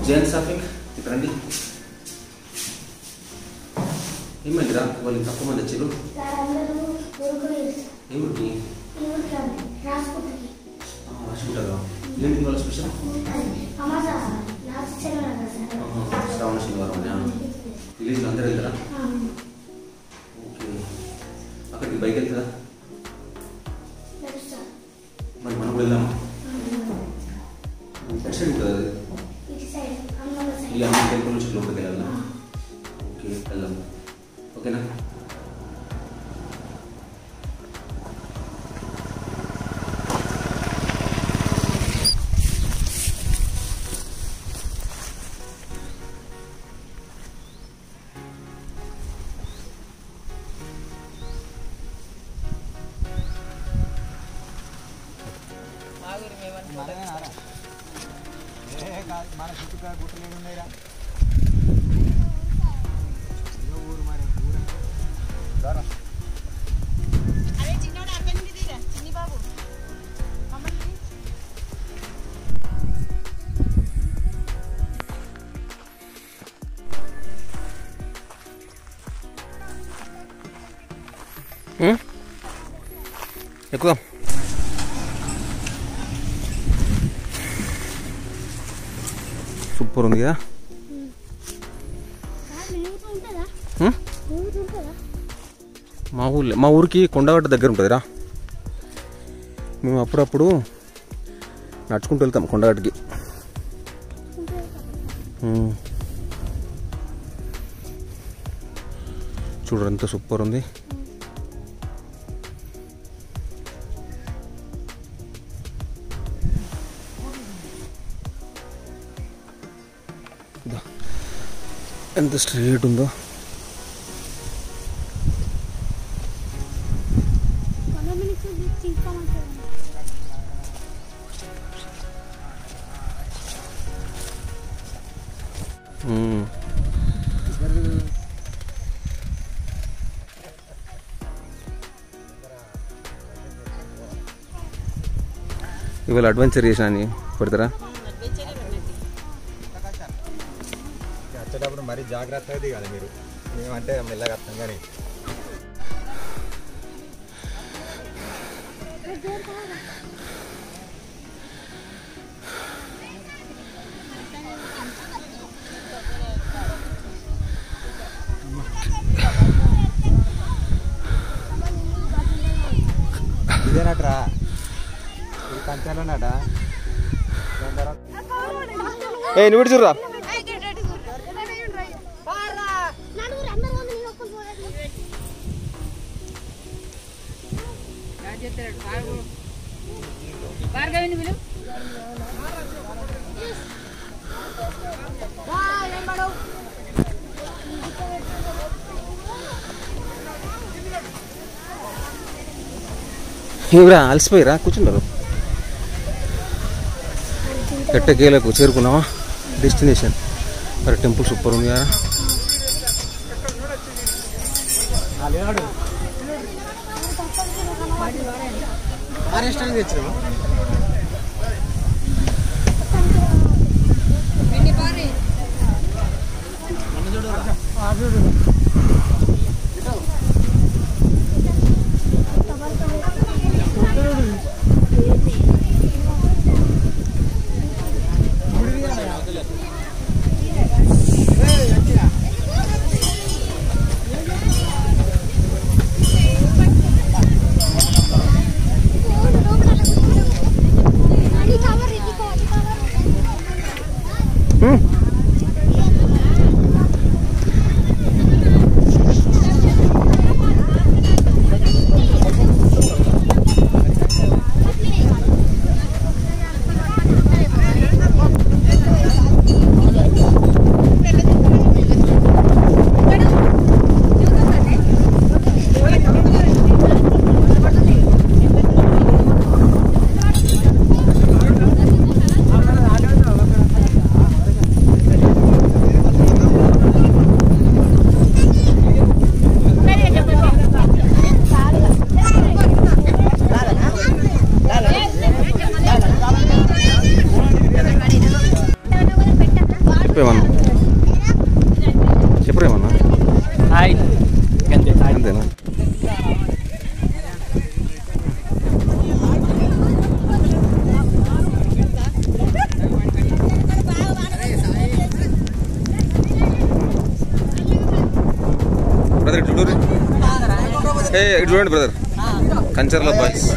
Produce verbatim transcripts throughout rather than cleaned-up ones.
జైన్ సాఫిక్ ఇక్కడండి. ఏమైందిరా వాళ్ళు తక్కువ మంది వచ్చారు? ఏమిటి రాసుకుంటారా? ఏంటి వాళ్ళ స్పెషల్? శ్రావణ శనివారం విలేజ్లో అందరూ వెళ్తారా? ఓకే. అక్కడికి బైక్ వెళ్తారా? మరి మనం కూడా వెళ్దామా? ఎట్ సైడ్ ఉంటుంది అది? ఈ అమ్మ టెంపుల్ నుంచి లోపలికి వెళ్ళాలా? ఓకే వెళ్దాం. ఓకేనా? మన చుట్టుకాడ గుట్టలు ఉన్నాయిరా. ఊరు మరి ఊరు అదే చిన్నోడు అర్థం తీరా చిన్ని బాబు మమ్మల్ని ఎక్కువ సూపర్ ఉంది కదా. మా ఊళ్ళో మా ఊరికి కొండగట్ట దగ్గర ఉంటుందిరా. మేము అప్పుడప్పుడు నడుచుకుంటూ వెళ్తాం కొండగట్టుకి. చూడరు ఎంత సూపర్ ఉంది. ఎంత స్ట్రైట్ ఉందో. ఇవాళ అడ్వెంచర్ చేసినా అని పెడతారా? వచ్చేటప్పుడు మరీ జాగ్రత్తగా దిగాలి మీరు. మేమంటే మెల్లగా వస్తాం కానీ ఇదేనట్రా కంచాలోనట. ఏ నువ్వు చూడరా ఇవిరా అలసిపోయిరా కూర్చున్నారు. ఎట్టకేలకు చేరుకున్నావా డెస్టినేషన్. మరి టెంపుల్ సూపర్ ఉంది కదా. తెచ్చినా ఏ ఇటు చూడండి బ్రదర్, కంచర్ల బాయ్స్.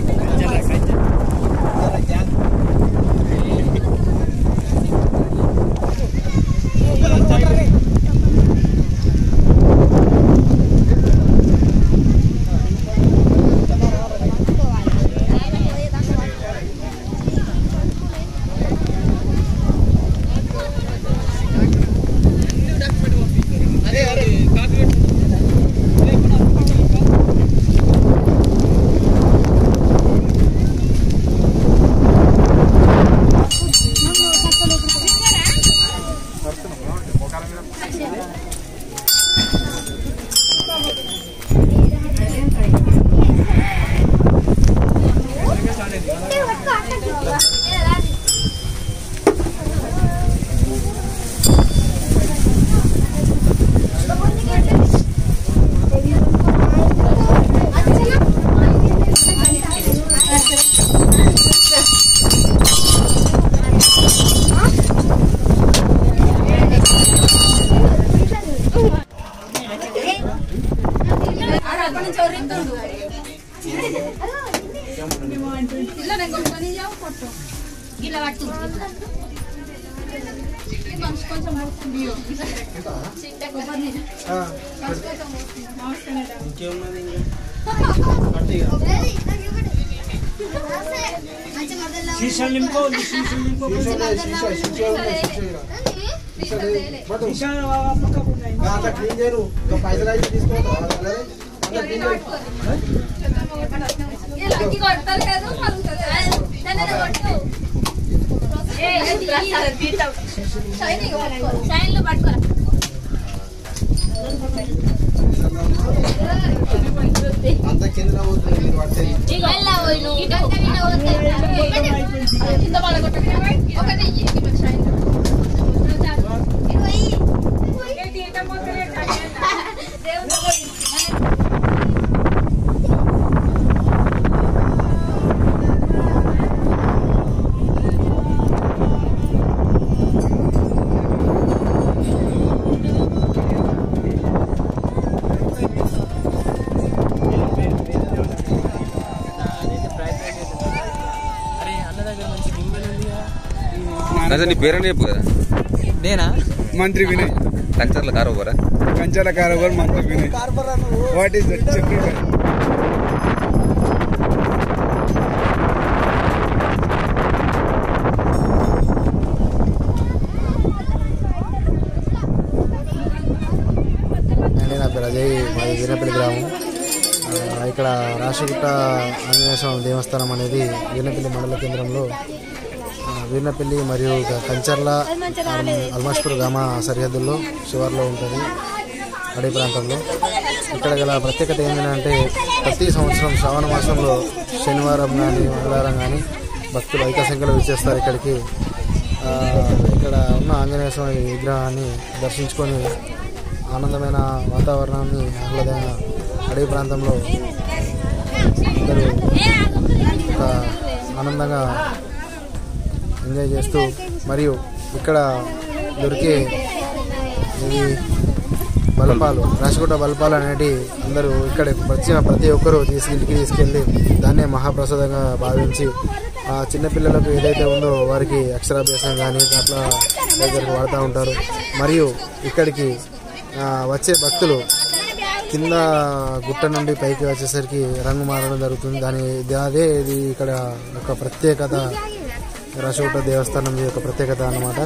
నీ పేరని చెప్పు కదా. నేనా? మంత్రి వినయ్. కంచర్ల కారోబారా? కంచర్ల కారోబార్ మంత్రి వినయ్. What is that? చెప్పండి. నా పేరు అజయ్, మాది వీరపల్లి గ్రామం. ఇక్కడ రాష్ట్రగుట్ట ఆంజనేయ స్వామి దేవస్థానం అనేది వీరపల్లి మండల కేంద్రంలో వీర్నపల్లి మరియు కంచర్ల అల్మాష్పూర్ గ్రామ సరిహద్దుల్లో శివార్లో ఉంటుంది, అడవి ప్రాంతంలో. ఇక్కడ గల ప్రత్యేకత ఏంటంటే ప్రతి సంవత్సరం శ్రావణ మాసంలో శనివారం కానీ మంగళవారం కానీ భక్తులు అధిక సంఖ్యలో విచ్చేస్తారు ఇక్కడికి. ఇక్కడ ఉన్న ఆంజనేయ స్వామి విగ్రహాన్ని దర్శించుకొని ఆనందమైన వాతావరణాన్ని, ఆహ్లాదమైన అడవి ప్రాంతంలో అందరూ ఒక ఆనందంగా ఎంజాయ్ చేస్తూ, మరియు ఇక్కడ దొరికే ఇది బలపాలు, రాష్ట్రగుట్ట బలపాలు అనేవి అందరూ ఇక్కడ వచ్చిన ప్రతి ఒక్కరూ తీసి ఇంటికి తీసుకెళ్ళి దాన్నే మహాప్రసాదంగా భావించి ఆ చిన్నపిల్లలకు ఏదైతే ఉందో వారికి అక్షరాభ్యాసం కానీ అట్లా దగ్గరికి వాడుతూ ఉంటారు. మరియు ఇక్కడికి వచ్చే భక్తులు కింద గుట్ట నుండి పైకి వచ్చేసరికి రంగు మారడం జరుగుతుంది. దాని అదే ఇది ఇక్కడ ఒక ప్రత్యేకత, రాష్ట్రగుట్ట దేవస్థానం యొక్క ప్రత్యేకత అన్నమాట.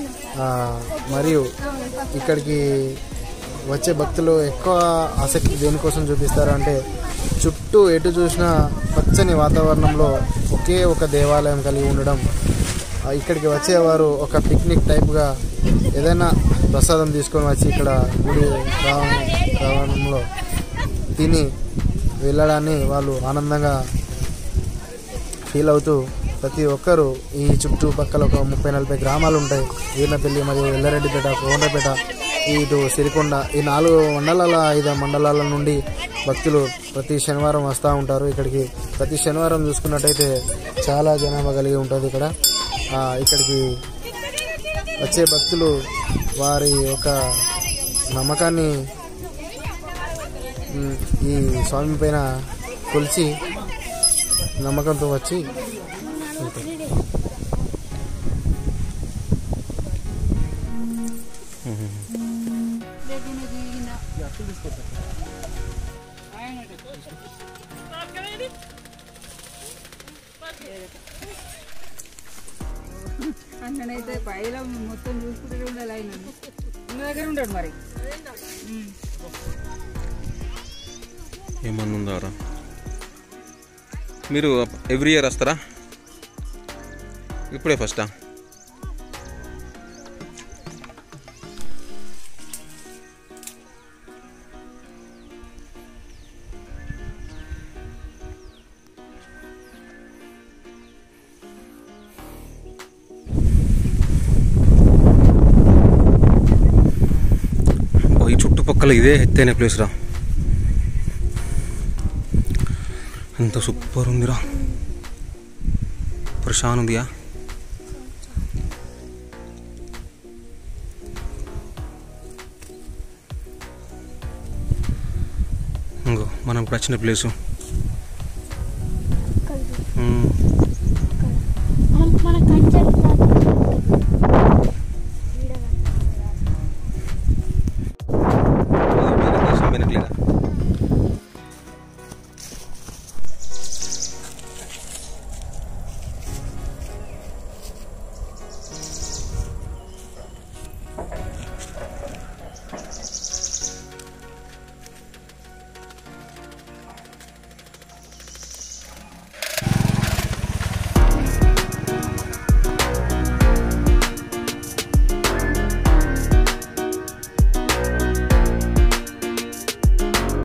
మరియు ఇక్కడికి వచ్చే భక్తులు ఎక్కువ ఆసక్తి దేనికోసం చూపిస్తారు అంటే చుట్టూ ఎటు చూసినా పచ్చని వాతావరణంలో ఒకే ఒక దేవాలయం కలిగి ఉండడం. ఇక్కడికి వచ్చేవారు ఒక పిక్నిక్ టైప్గా ఏదైనా ప్రసాదం తీసుకొని వచ్చి ఇక్కడ గుడి రావడంలో తిని వెళ్ళడాన్ని వాళ్ళు ఆనందంగా ఫీల్ అవుతూ ప్రతి ఒక్కరూ ఈ చుట్టుపక్కల ఒక ముప్పై నలభై గ్రామాలు ఉంటాయి. వీర్నపల్లి మరియు ఎల్లారెడ్డిపేట, కోండ్రపేట, ఇటు సిరికొండ, ఈ నాలుగు మండలాల ఐదు మండలాల నుండి భక్తులు ప్రతి శనివారం వస్తూ ఉంటారు ఇక్కడికి. ప్రతి శనివారం చూసుకున్నట్టయితే చాలా జనాభా కలిగి ఉంటుంది ఇక్కడ. ఇక్కడికి వచ్చే భక్తులు వారి యొక్క నమ్మకాన్ని ఉమ్, ఈ స్వామి పైన కొలిచి నమ్మకంతో వచ్చి వెళ్తారు. అన్ననైతే పైలో మొత్తం చూసుకుంటే ఉండాలి. ఆయన ఉన్న దగ్గర ఉంటాడు మరి. ఏమన్నా ఉందారా? మీరు ఎవ్రీ ఇయర్ వస్తారా? ఇప్పుడే ఫస్టా? ఈ చుట్టుపక్కల ఇదే ఎత్తైన ప్లేస్ రా. ఎంత సూపర్ ఉందిరా, ప్రశాంత్ ఉందియా. ఇంకో మనం ఇప్పుడు వచ్చిన ప్లేసు మన కంచె